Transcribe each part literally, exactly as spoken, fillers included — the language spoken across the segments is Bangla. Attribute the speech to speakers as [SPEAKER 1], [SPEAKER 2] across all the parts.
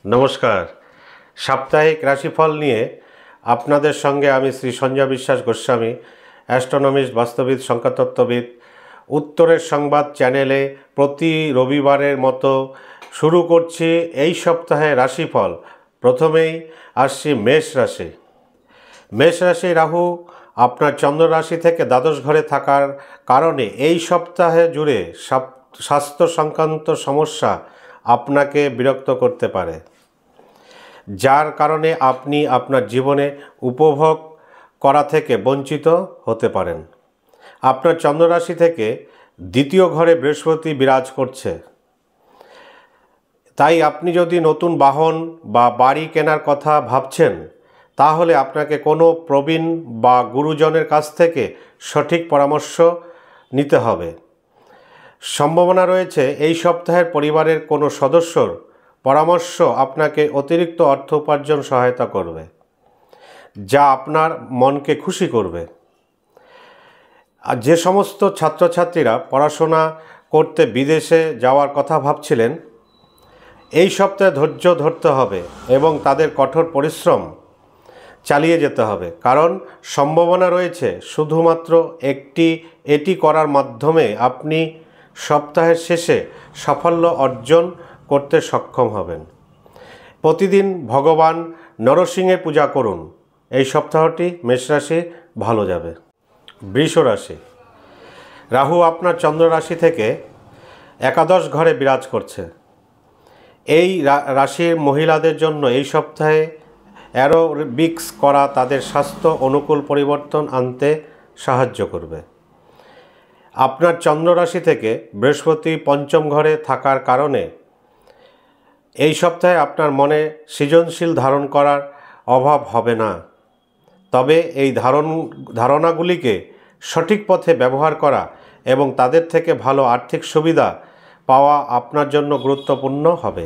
[SPEAKER 1] নমস্কার। সাপ্তাহিক রাশিফল নিয়ে আপনাদের সঙ্গে আমি শ্রী সঞ্জয় বিশ্বাস গোস্বামী, অ্যাস্ট্রোনমিস্ট, বাস্তবিদ, সংখ্যাতত্ত্ববিদ, উত্তরের সংবাদ চ্যানেলে প্রতি রবিবারের মতো শুরু করছি এই সপ্তাহে রাশিফল। প্রথমেই আসছি মেষ রাশি। মেষ রাশি রাহু আপনার চন্দ্র রাশি থেকে দ্বাদশ ঘরে থাকার কারণে এই সপ্তাহে জুড়ে স্বাস্থ্য সংক্রান্ত সমস্যা আপনাকে বিরক্ত করতে পারে, যার কারণে আপনি আপনার জীবনে উপভোগ করা থেকে বঞ্চিত হতে পারেন। আপনার চন্দ্র রাশি থেকে দ্বিতীয় ঘরে বৃহস্পতি বিরাজ করছে, তাই আপনি যদি নতুন বাহন বা বাড়ি কেনার কথা ভাবছেন, তাহলে আপনাকে কোনো প্রবীণ বা গুরুজনের কাছ থেকে সঠিক পরামর্শ নিতে হবে। সম্ভাবনা রয়েছে এই সপ্তাহের পরিবারের কোনো সদস্যর পরামর্শ আপনাকে অতিরিক্ত অর্থ উপার্জন সহায়তা করবে, যা আপনার মনকে খুশি করবে। আর যে সমস্ত ছাত্রছাত্রীরা পড়াশোনা করতে বিদেশে যাওয়ার কথা ভাবছিলেন, এই সপ্তাহে ধৈর্য ধরতে হবে এবং তাদের কঠোর পরিশ্রম চালিয়ে যেতে হবে, কারণ সম্ভাবনা রয়েছে শুধুমাত্র একটি এটি করার মাধ্যমে আপনি সপ্তাহের শেষে সাফল্য অর্জন করতে সক্ষম হবেন। প্রতিদিন ভগবান নরসিংহের পূজা করুন। এই সপ্তাহটি মেষ রাশি ভালো যাবে। বৃষ রাশি। রাহু আপনার চন্দ্র রাশি থেকে একাদশ ঘরে বিরাজ করছে। এই রাশির মহিলাদের জন্য এই সপ্তাহে অ্যারোবিক্স করা তাদের স্বাস্থ্য অনুকূল পরিবর্তন আনতে সাহায্য করবে। আপনার চন্দ্র রাশি থেকে বৃহস্পতি পঞ্চম ঘরে থাকার কারণে এই সপ্তাহে আপনার মনে সৃজনশীল ধারণ করার অভাব হবে না, তবে এই ধারণ ধারণাগুলিকে সঠিক পথে ব্যবহার করা এবং তাদের থেকে ভালো আর্থিক সুবিধা পাওয়া আপনার জন্য গুরুত্বপূর্ণ হবে।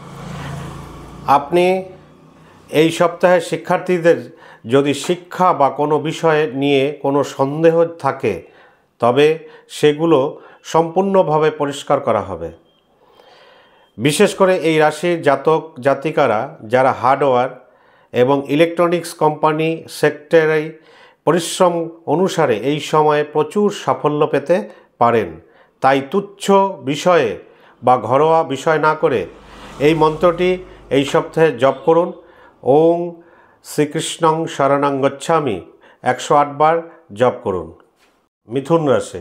[SPEAKER 1] আপনি এই সপ্তাহে শিক্ষার্থীদের যদি শিক্ষা বা কোনো বিষয় নিয়ে কোনো সন্দেহ থাকে, তবে সেগুলো সম্পূর্ণভাবে পরিষ্কার করা হবে। বিশেষ করে এই রাশির জাতক জাতিকারা যারা হার্ডওয়্যার এবং ইলেকট্রনিক্স কোম্পানি সেক্টরে পরিশ্রম অনুসারে এই সময়ে প্রচুর সাফল্য পেতে পারেন, তাই তুচ্ছ বিষয়ে বা ঘরোয়া বিষয় না করে এই মন্ত্রটি এই সপ্তাহে জপ করুন। ওং শ্রীকৃষ্ণং শরণং গচ্ছামি একশো আট বার জপ করুন। মিথুন রাশি।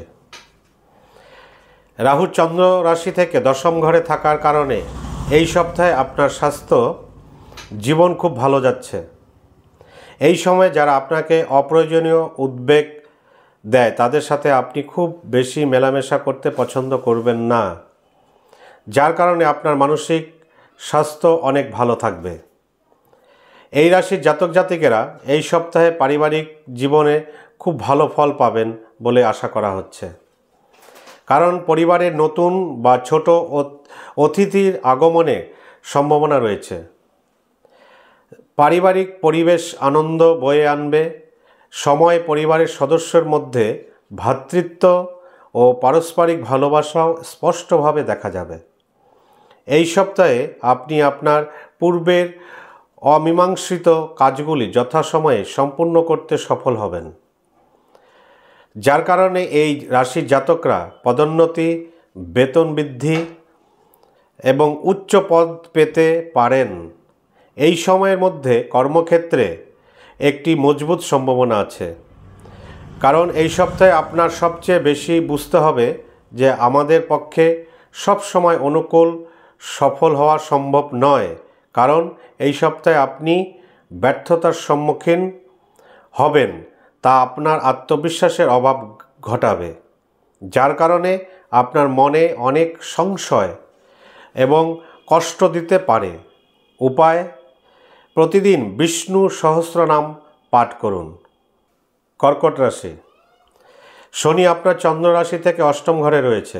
[SPEAKER 1] রাহু চন্দ্র রাশি থেকে দশম ঘরে থাকার কারণে এই সপ্তাহে আপনার স্বাস্থ্য জীবন খুব ভালো যাচ্ছে। এই সময় যারা আপনাকে অপ্রয়োজনীয় উদ্বেগ দেয় তাদের সাথে আপনি খুব বেশি মেলামেশা করতে পছন্দ করবেন না, যার কারণে আপনার মানসিক স্বাস্থ্য অনেক ভালো থাকবে। এই রাশির জাতক জাতিকেরা এই সপ্তাহে পারিবারিক জীবনে খুব ভালো ফল পাবেন বলে আশা করা হচ্ছে, কারণ পরিবারের নতুন বা ছোট অতিথির আগমনে সম্ভাবনা রয়েছে। পারিবারিক পরিবেশ আনন্দ বয়ে আনবে। সময় পরিবারের সদস্যের মধ্যে ভ্রাতৃত্ব ও পারস্পরিক ভালোবাসাও স্পষ্টভাবে দেখা যাবে। এই সপ্তাহে আপনি আপনার পূর্বের অমীমাংসিত কাজগুলি যথাসময়ে সম্পূর্ণ করতে সফল হবেন, যার কারণে এই রাশির জাতকরা পদোন্নতি, বেতন বৃদ্ধি এবং উচ্চ পদ পেতে পারেন। এই সময়ের মধ্যে কর্মক্ষেত্রে একটি মজবুত সম্ভাবনা আছে, কারণ এই সপ্তাহে আপনার সবচেয়ে বেশি বুঝতে হবে যে আমাদের পক্ষে সব সময় অনুকূল সফল হওয়া সম্ভব নয়, কারণ এই সপ্তাহে আপনি ব্যর্থতার সম্মুখীন হবেন, তা আপনার আত্মবিশ্বাসের অভাব ঘটাবে, যার কারণে আপনার মনে অনেক সংশয় এবং কষ্ট দিতে পারে। উপায়: প্রতিদিন বিষ্ণু সহস্রনাম পাঠ করুন। কর্কট রাশি। শনি আপনার চন্দ্র রাশি থেকে অষ্টম ঘরে রয়েছে।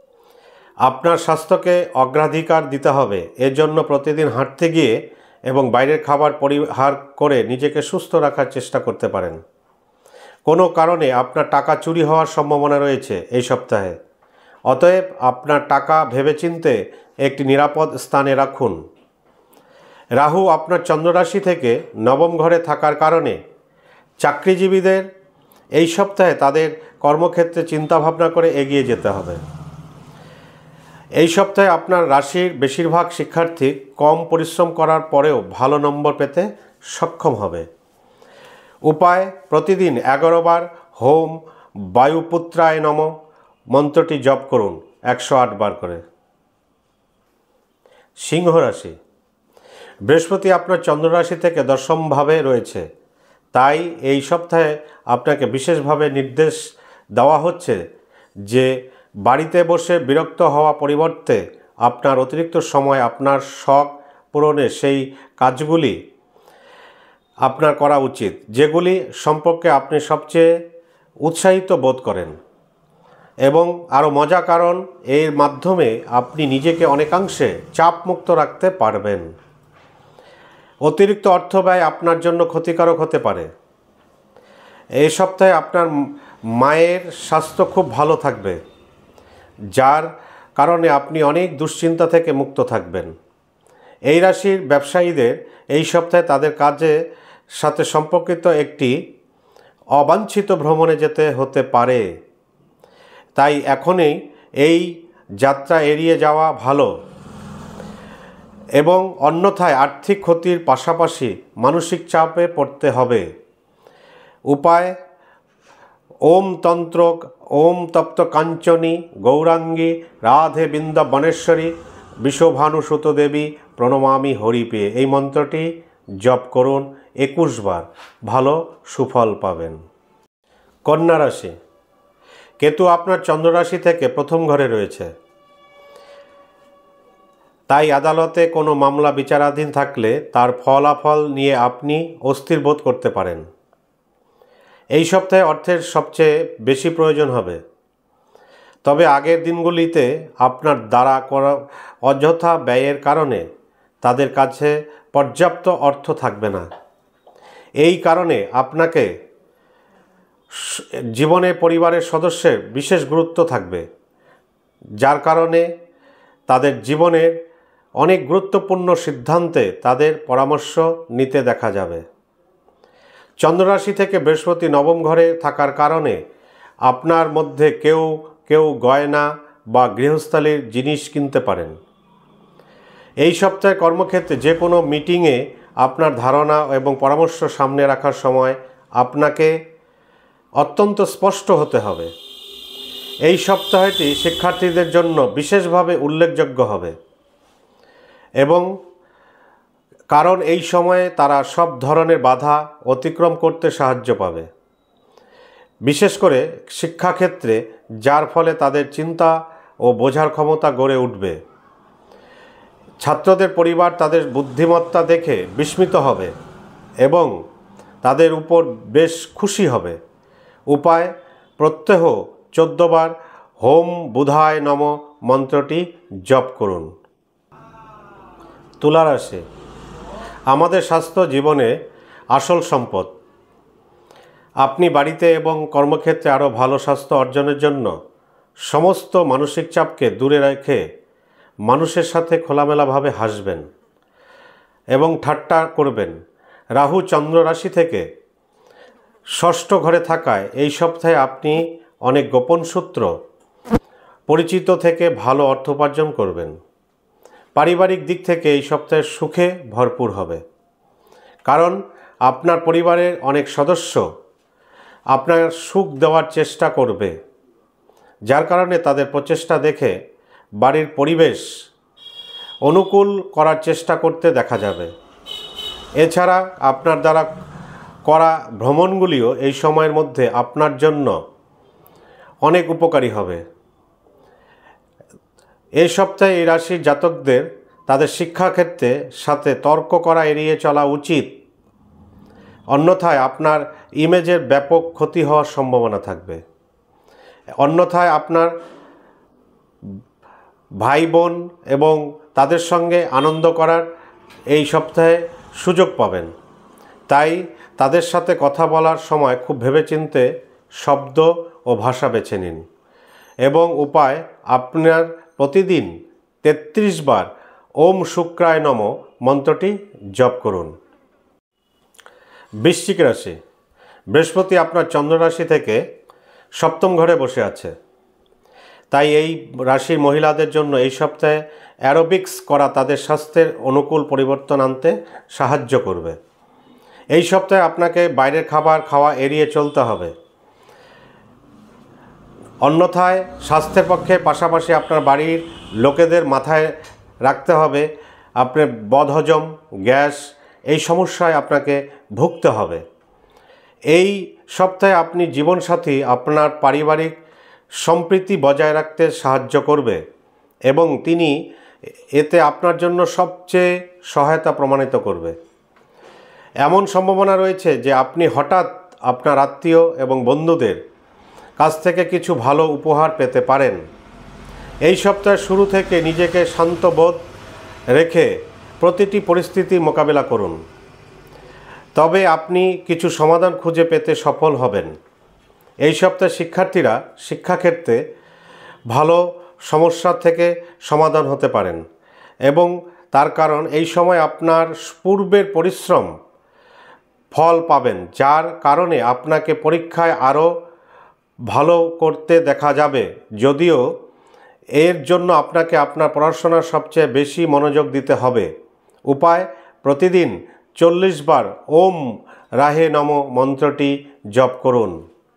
[SPEAKER 1] আপনার স্বাস্থ্যকে অগ্রাধিকার দিতে হবে। এর জন্য প্রতিদিন হাঁটতে গিয়ে এবং বাইরের খাবার পরিহার করে নিজেকে সুস্থ রাখার চেষ্টা করতে পারেন। কোনো কারণে আপনার টাকা চুরি হওয়ার সম্ভাবনা রয়েছে এই সপ্তাহে, অতএব আপনার টাকা ভেবেচিন্তে একটি নিরাপদ স্থানে রাখুন। রাহু আপনার চন্দ্ররাশি থেকে নবম ঘরে থাকার কারণে চাকরিজীবীদের এই সপ্তাহে তাদের কর্মক্ষেত্রে চিন্তাভাবনা করে এগিয়ে যেতে হবে। এই সপ্তাহে আপনার রাশির বেশিরভাগ শিক্ষার্থী কম পরিশ্রম করার পরেও ভালো নম্বর পেতে সক্ষম হবে। উপায়: প্রতিদিন এগারো বার হোম বায়ুপুত্রায় নম মন্ত্রটি জপ করুন একশো আট বার করে। সিংহ রাশি। বৃহস্পতি আপনার চন্দ্ররাশি থেকে দশমভাবে রয়েছে, তাই এই সপ্তাহে আপনাকে বিশেষভাবে নির্দেশ দেওয়া হচ্ছে যে বাড়িতে বসে বিরক্ত হওয়া পরিবর্তে আপনার অতিরিক্ত সময় আপনার শখ পূরণে সেই কাজগুলি আপনার করা উচিত যেগুলি সম্পর্কে আপনি সবচেয়ে উৎসাহিত বোধ করেন এবং আরও মজা, কারণ এর মাধ্যমে আপনি নিজেকে অনেকাংশে চাপমুক্ত রাখতে পারবেন। অতিরিক্ত অর্থ ব্যয় আপনার জন্য ক্ষতিকারক হতে পারে। এই সপ্তাহে আপনার মায়ের স্বাস্থ্য খুব ভালো থাকবে, যার কারণে আপনি অনেক দুশ্চিন্তা থেকে মুক্ত থাকবেন। এই রাশির ব্যবসায়ীদের এই সপ্তাহে তাদের কাজের সাথে সম্পর্কিত একটি অবাঞ্ছিত ভ্রমণে যেতে হতে পারে, তাই এখনই এই যাত্রা এড়িয়ে যাওয়া ভালো এবং অন্যথায় আর্থিক ক্ষতির পাশাপাশি মানসিক চাপে পড়তে হবে। উপায়: ওম তন্ত্রক ওম তপ্ত কাঞ্চনী গৌরাঙ্গী রাধে বৃন্দাবনেশ্বরী বিশ্বভানুসুত দেবী প্রণমামি হরিপে এই মন্ত্রটি জপ করুন একুশ বার, ভালো সুফল পাবেন। কন্যা রাশি। কেতু আপনার চন্দ্ররাশি থেকে প্রথম ঘরে রয়েছে, তাই আদালতে কোনো মামলা বিচারাধীন থাকলে তার ফলাফল নিয়ে আপনি অস্থির বোধ করতে পারেন। এই সপ্তাহে অর্থের সবচেয়ে বেশি প্রয়োজন হবে, তবে আগের দিনগুলিতে আপনার দ্বারা করা অযথা ব্যয়ের কারণে তাদের কাছে পর্যাপ্ত অর্থ থাকবে না। এই কারণে আপনাকে জীবনে পরিবারের সদস্যের বিশেষ গুরুত্ব থাকবে, যার কারণে তাদের জীবনের অনেক গুরুত্বপূর্ণ সিদ্ধান্তে তাদের পরামর্শ নিতে দেখা যাবে। চন্দ্ররাশি থেকে বৃহস্পতি নবম ঘরে থাকার কারণে আপনার মধ্যে কেউ কেউ গয়না বা গৃহস্থালির জিনিস কিনতে পারেন। এই সপ্তাহে কর্মক্ষেত্রে যে কোনো মিটিংয়ে আপনার ধারণা এবং পরামর্শ সামনে রাখার সময় আপনাকে অত্যন্ত স্পষ্ট হতে হবে। এই সপ্তাহটি শিক্ষার্থীদের জন্য বিশেষভাবে উল্লেখযোগ্য হবে এবং কারণ এই সময়ে তারা সব ধরনের বাধা অতিক্রম করতে সাহায্য পাবে, বিশেষ করে শিক্ষাক্ষেত্রে, যার ফলে তাদের চিন্তা ও বোঝার ক্ষমতা গড়ে উঠবে। ছাত্রদের পরিবার তাদের বুদ্ধিমত্তা দেখে বিস্মিত হবে এবং তাদের উপর বেশ খুশি হবে। উপায়: প্রত্যহ চোদ্দ বার হোম বুধায় নম মন্ত্রটি জপ করুন। তুলা রাশি। আমাদের স্বাস্থ্য জীবনে আসল সম্পদ। আপনি বাড়িতে এবং কর্মক্ষেত্রে আরও ভালো স্বাস্থ্য অর্জনের জন্য সমস্ত মানসিক চাপকে দূরে রেখে মানুষের সাথে খোলামেলাভাবে হাসবেন এবং ঠাট্টা করবেন। রাহু চন্দ্র রাশি থেকে ষষ্ঠ ঘরে থাকায় এই সপ্তাহে আপনি অনেক গোপন সূত্র পরিচিত থেকে ভালো অর্থ উপার্জন করবেন। পারিবারিক দিক থেকে এই সপ্তাহে সুখে ভরপুর হবে, কারণ আপনার পরিবারের অনেক সদস্য আপনার সুখ দেওয়ার চেষ্টা করবে, যার কারণে তাদের প্রচেষ্টা দেখে বাড়ির পরিবেশ অনুকূল করার চেষ্টা করতে দেখা যাবে। এছাড়া আপনার দ্বারা করা ভ্রমণগুলিও এই সময়ের মধ্যে আপনার জন্য অনেক উপকারী হবে। এই সপ্তাহে এই রাশির জাতকদের তাদের শিক্ষাক্ষেত্রে সাথে তর্ক করা এড়িয়ে চলা উচিত, অন্যথায় আপনার ইমেজের ব্যাপক ক্ষতি হওয়ার সম্ভাবনা থাকবে। অন্যথায় আপনার ভাই বোন এবং তাদের সঙ্গে আনন্দ করার এই সপ্তাহে সুযোগ পাবেন, তাই তাদের সাথে কথা বলার সময় খুব ভেবেচিন্তে শব্দ ও ভাষা বেছে নিন এবং উপায়: আপনার প্রতিদিন তেত্রিশ বার ওম শুক্রায় নম মন্ত্রটি জপ করুন। বৃশ্চিক রাশি, বৃহস্পতি আপনার চন্দ্র রাশি থেকে সপ্তম ঘরে বসে আছে, তাই এই রাশির মহিলাদের জন্য এই সপ্তাহে অ্যারোবিক্স করা তাদের স্বাস্থ্যের অনুকূল পরিবর্তন আনতে সাহায্য করবে। এই সপ্তাহে আপনাকে বাইরের খাবার খাওয়া এড়িয়ে চলতে হবে, অন্যথায় স্বাস্থ্যের পক্ষে পাশাপাশি আপনার বাড়ির লোকেদের মাথায় রাখতে হবে আপনার বদহজম, গ্যাস এই সমস্যায় আপনাকে ভুগতে হবে। এই সপ্তাহে আপনি জীবনসাথী আপনার পারিবারিক সম্প্রীতি বজায় রাখতে সাহায্য করবে এবং তিনি এতে আপনার জন্য সবচেয়ে সহায়তা প্রমাণিত করবে। এমন সম্ভাবনা রয়েছে যে আপনি হঠাৎ আপনার আত্মীয় এবং বন্ধুদের কাছ থেকে কিছু ভালো উপহার পেতে পারেন। এই সপ্তাহের শুরু থেকে নিজেকে শান্ত বোধ রেখে প্রতিটি পরিস্থিতি মোকাবেলা করুন, তবে আপনি কিছু সমাধান খুঁজে পেতে সফল হবেন। এই সপ্তাহে শিক্ষার্থীরা শিক্ষাক্ষেত্রে ভালো সমস্যা থেকে সমাধান হতে পারেন এবং তার কারণ এই সময় আপনার পূর্বের পরিশ্রম ফল পাবেন, যার কারণে আপনাকে পরীক্ষায় আরও ভালো করতে দেখা যাবে। যদিও এর জন্য আপনাকে আপনার পড়াশোনার সবচেয়ে বেশি মনোযোগ দিতে হবে। উপায়, প্রতিদিন চল্লিশ বার ওম রাহে নম মন্ত্রটি জপ করুন।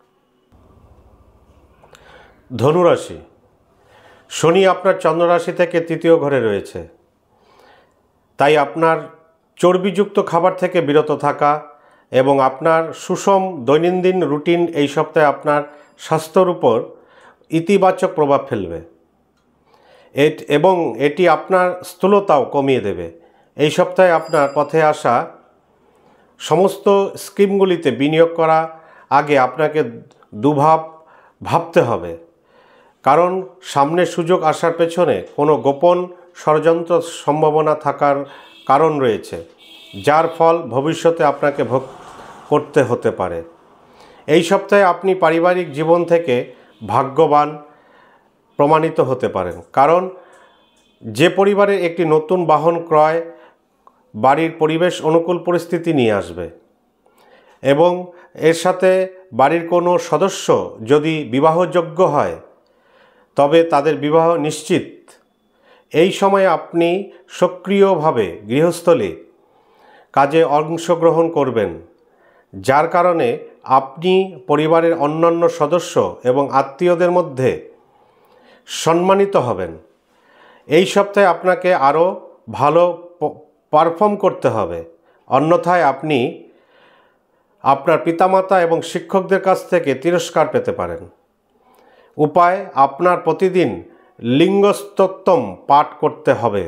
[SPEAKER 1] ধনুরাশি, শনি আপনার চন্দ্র রাশি থেকে তৃতীয় ঘরে রয়েছে, তাই আপনার চর্বিযুক্ত খাবার থেকে বিরত থাকা এবং আপনার সুষম দৈনন্দিন রুটিন এই সপ্তাহে আপনার স্বাস্থ্যের উপর ইতিবাচক প্রভাব ফেলবে এবং এটি আপনার স্থূলতাও কমিয়ে দেবে। এই সপ্তাহে আপনার পথে আসা সমস্ত স্কিমগুলিতে বিনিয়োগ করা আগে আপনাকে দুভাব ভাবতে হবে, কারণ সামনে সুযোগ আসার পেছনে কোনো গোপন ষড়যন্ত্র সম্ভাবনা থাকার কারণ রয়েছে, যার ফল ভবিষ্যতে আপনাকে ভোগ করতে হতে পারে। এই সপ্তাহে আপনি পারিবারিক জীবন থেকে ভাগ্যবান প্রমাণিত হতে পারেন, কারণ যে পরিবারের একটি নতুন বাহন ক্রয় বাড়ির পরিবেশ অনুকূল পরিস্থিতি নিয়ে আসবে এবং এর সাথে বাড়ির কোনো সদস্য যদি বিবাহযোগ্য হয় তবে তাদের বিবাহ নিশ্চিত। এই সময়ে আপনি সক্রিয়ভাবে গৃহস্থলী কাজে অংশগ্রহণ করবেন, যার কারণে আপনি পরিবারের অন্যান্য সদস্য এবং আত্মীয়দের মধ্যে সম্মানিত হবেন। এই সপ্তাহে আপনাকে আরও ভালো পারফর্ম করতে হবে, অন্যথায় আপনি আপনার পিতামাতা এবং শিক্ষকদের কাছ থেকে তিরস্কার পেতে পারেন। উপায়, আপনার প্রতিদিন লিঙ্গস্তোত্তম পাঠ করতে হবে।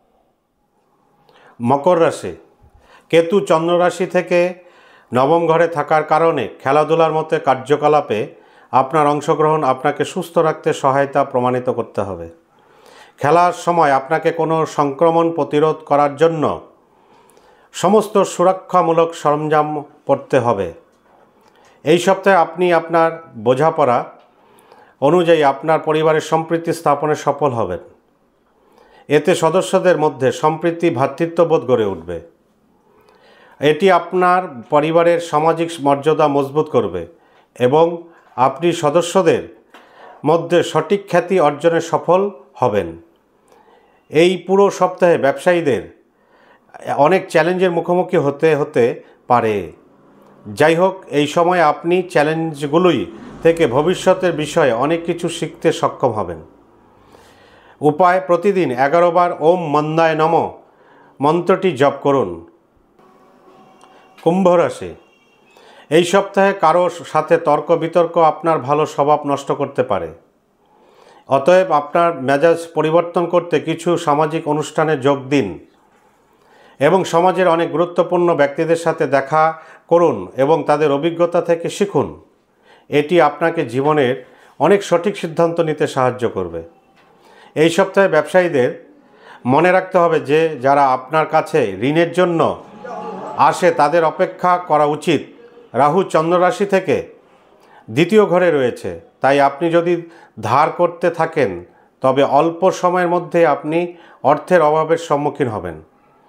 [SPEAKER 1] মকর রাশি, কেতু চন্দ্র রাশি থেকে নবম ঘরে থাকার কারণে খেলাধুলার মতো কার্যকলাপে আপনার অংশগ্রহণ আপনাকে সুস্থ রাখতে সহায়তা প্রমাণিত করতে হবে। খেলার সময় আপনাকে কোনো সংক্রমণ প্রতিরোধ করার জন্য সমস্ত সুরক্ষামূলক সরঞ্জাম পরতে হবে। এই সপ্তাহে আপনি আপনার বোঝাপড়া অনুযায়ী আপনার পরিবারের সম্প্রীতি স্থাপনে সফল হবেন। এতে সদস্যদের মধ্যে সম্প্রীতি, ভ্রাতৃত্ববোধ গড়ে উঠবে। এটি আপনার পরিবারের সামাজিক মর্যাদা মজবুত করবে এবং আপনি সদস্যদের মধ্যে সঠিক খ্যাতি অর্জনে সফল হবেন। এই পুরো সপ্তাহে ব্যবসায়ীদের অনেক চ্যালেঞ্জের মুখোমুখি হতে হতে পারে। যাই হোক, এই সময় আপনি চ্যালেঞ্জগুলোই থেকে ভবিষ্যতের বিষয়ে অনেক কিছু শিখতে সক্ষম হবেন। উপায়, প্রতিদিন এগারো বার ওম মন্দায় নম মন্ত্রটি জপ করুন। কুম্ভ রাশি, এই সপ্তাহে কারো সাথে তর্ক বিতর্ক আপনার ভালো স্বভাব নষ্ট করতে পারে। অতএব আপনার মেজাজ পরিবর্তন করতে কিছু সামাজিক অনুষ্ঠানে যোগ দিন এবং সমাজের অনেক গুরুত্বপূর্ণ ব্যক্তিদের সাথে দেখা করুন এবং তাদের অভিজ্ঞতা থেকে শিখুন। এটি আপনাকে জীবনের অনেক সঠিক সিদ্ধান্ত নিতে সাহায্য করবে। এই সপ্তাহে ব্যবসায়ীদের মনে রাখতে হবে যে যারা আপনার কাছে ঋণের জন্য আসে তাদের অপেক্ষা করা উচিত। রাহু চন্দ্র রাশি থেকে দ্বিতীয় ঘরে রয়েছে, তাই আপনি যদি ধার করতে থাকেন তবে অল্প সময়ের মধ্যে আপনি অর্থের অভাবের সম্মুখীন হবেন।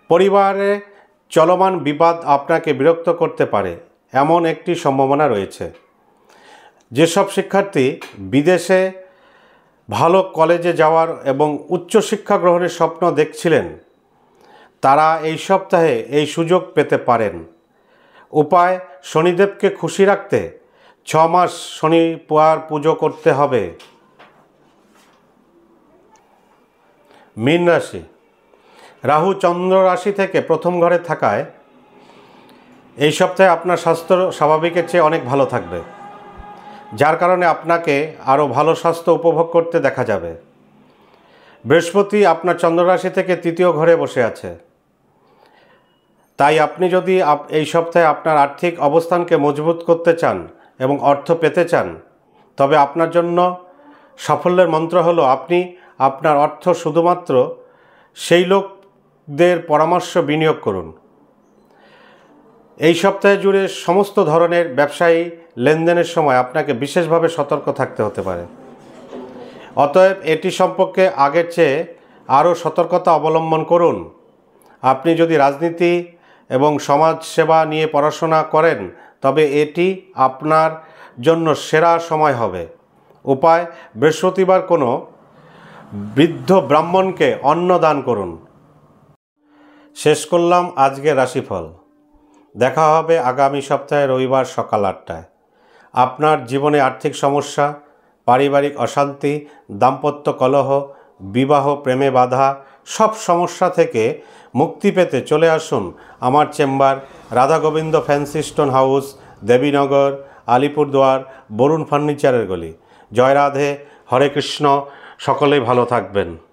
[SPEAKER 1] পরিবারে চলমান বিবাদ আপনাকে বিরক্ত করতে পারে এমন একটি সম্ভাবনা রয়েছে। যেসব শিক্ষার্থী বিদেশে ভালো কলেজে যাওয়ার এবং উচ্চশিক্ষা গ্রহণের স্বপ্ন দেখছিলেন, তারা এই সপ্তাহে এই সুযোগ পেতে পারেন। উপায়: শনিদেবকে খুশি রাখতে ছ মাস শনিবার পুজো করতে হবে। মীন রাশি। রাহু চন্দ্র রাশি থেকে প্রথম ঘরে থাকায় এই সপ্তাহে আপনার স্বাস্থ্য স্বাভাবিকের চেয়ে অনেক ভালো থাকবে, যার কারণে আপনাকে আরও ভালো স্বাস্থ্য উপভোগ করতে দেখা যাবে। বৃহস্পতি আপনার চন্দ্র রাশি থেকে তৃতীয় ঘরে বসে আছে, তাই আপনি যদি এই সপ্তাহে আপনার আর্থিক অবস্থানকে মজবুত করতে চান এবং অর্থ পেতে চান, তবে আপনার জন্য সাফল্যের মন্ত্র হলো আপনি আপনার অর্থ শুধুমাত্র সেই লোকদের পরামর্শ বিনিয়োগ করুন। এই সপ্তাহে জুড়ে সমস্ত ধরনের ব্যবসায়ী লেনদেনের সময় আপনাকে বিশেষভাবে সতর্ক থাকতে হতে পারে। অতএব এটি সম্পর্কে আগের চেয়ে আরও সতর্কতা অবলম্বন করুন। আপনি যদি রাজনীতি এবং সমাজ সেবা নিয়ে পড়াশোনা করেন, তবে এটি আপনার জন্য সেরা সময় হবে। উপায়: বৃহস্পতিবার কোনো বৃদ্ধ ব্রাহ্মণকে অন্ন দান করুন। শেষ করলাম আজকের রাশিফল। দেখা হবে আগামী সপ্তাহে রবিবার সকাল আটটায়। আপনার জীবনে আর্থিক সমস্যা, পারিবারিক অশান্তি, দাম্পত্য কলহ, বিবাহ প্রেমে বাধা সব সমস্যা থেকে মুক্তি পেতে চলে আসুন আমার chamber, Radha Gobinda fancy stone house, Debinagar, Alipurduar, Barun ফার্নিচারের গলি। জয় রাধে, হরে কৃষ্ণ। সকলেই ভালো থাকবেন।